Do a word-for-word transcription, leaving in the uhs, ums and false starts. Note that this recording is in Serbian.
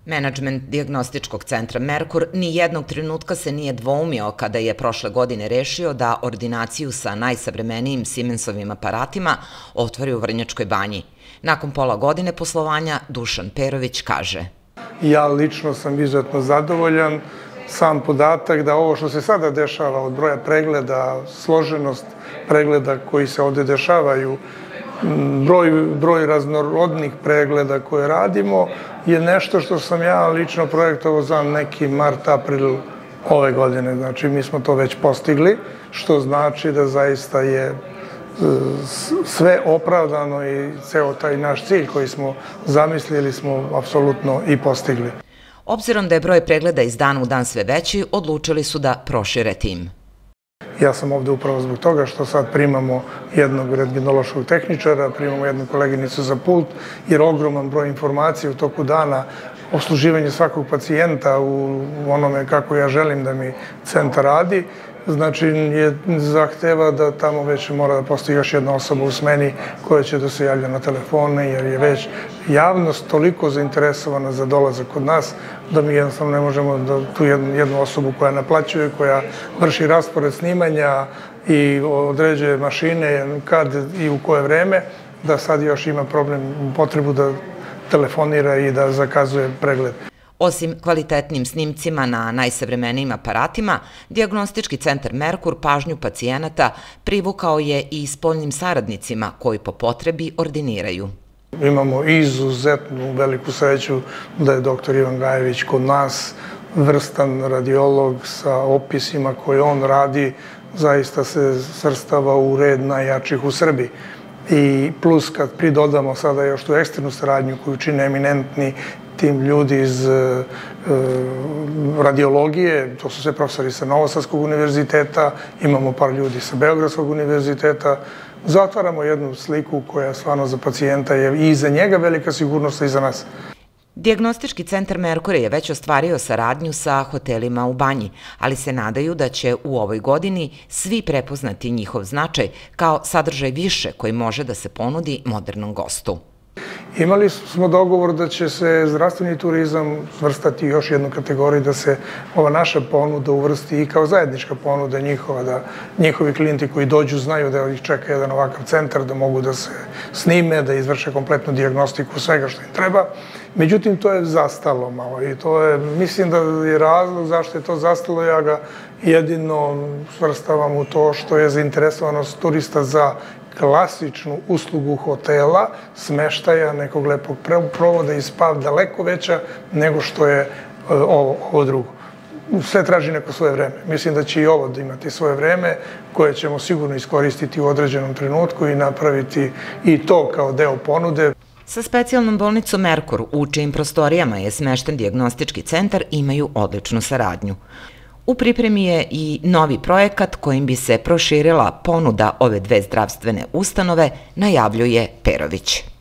Menadžment dijagnostičkog centra Merkur ni jednog trenutka se nije dvoumio kada je prošle godine rešio da ordinaciju sa najsavremenijim Siemensovim aparatima otvori u Vrnjačkoj Banji. Nakon pola godine poslovanja Dušan Perović kaže: Ja lično sam izuzetno zadovoljan. Sam podatak da ovo što se sada dešava od broja pregleda, složenost pregleda koji se ovde dešavaju, broj, broj raznorodnih pregleda koje radimo je nešto što sam ja lično projektovao za neki mart, april ove godine. Znači, mi smo to već postigli, što znači da zaista je sve opravdano i ceo taj naš cilj koji smo zamislili smo apsolutno i postigli. Obzirom da je broj pregleda iz dana u dan sve veći, odlučili su da prošire tim. Ja sam ovde upravo zbog toga što sad primamo jednog rentgenološkog tehničara, primamo jednu koleginicu za pult, jer ogroman broj informacija u toku dana, obsluživanje svakog pacijenta u onome kako ja želim da mi centar radi, znači je zahteva da tamo već mora da postoji još jedna osoba u smeni koja će da se javlja na telefone, jer je već javnost toliko zainteresovana za dolazak kod nas da mi jednostavno ne možemo da tu jednu, jednu osobu koja naplaćuje, koja vrši raspored snimanja i određuje mašine kad i u koje vreme, da sad još ima problem, potrebu da telefonira i da zakazuje pregled. Osim kvalitetnim snimcima na najsavremenijim aparatima, dijagnostički centar Merkur pažnju pacijenata privukao je i spoljnim saradnicima koji po potrebi ordiniraju. Imamo izuzetnu veliku sreću da je doktor Ivan Gajević kod nas, vrstan radiolog sa opisima koje on radi, zaista se svrstava u red najjačih u Srbiji. I plus kad pridodamo sada još tu eksternu saradnju koju čine eminentni tim ljudi iz radiologije, to su sve profesori sa Novosadskog univerziteta, imamo par ljudi sa Beogradskog univerziteta, zatvaramo jednu sliku koja stvarno za pacijenta je i za njega velika sigurnost i za nas. Dijagnostički centar Merkur je već ostvario saradnju sa hotelima u Banji, ali se nadaju da će u ovoj godini svi prepoznati njihov značaj kao sadržaj više koji može da se ponudi modernom gostu. Imali smo dogovor da će se zdravstveni turizam svrstati još jednu kategoriju, da se ova naša ponuda uvrsti i kao zajednička ponuda njihova, da njihovi klijenti koji dođu znaju da ih čeka jedan ovakav centar, da mogu da se snime, da izvrše kompletnu dijagnostiku svega što im treba. Međutim, to je zastalo malo i to je, mislim da je razlog zašto je to zastalo, ja ga jedino svrstavam u to što je zainteresovanost turista za klasičnu uslugu hotela, smeštaja, nekog lepog provoda i spav daleko veća nego što je ovo, ovo drugo. Sve traži neko svoje vreme. Mislim da će i ovo da imati svoje vreme koje ćemo sigurno iskoristiti u određenom trenutku i napraviti i to kao deo ponude. Sa specijalnom bolnicom Merkur, u čijim prostorijama je smešten dijagnostički centar, imaju odličnu saradnju. U pripremi je i novi projekat kojim bi se proširila ponuda ove dve zdravstvene ustanove, najavljuje Perović.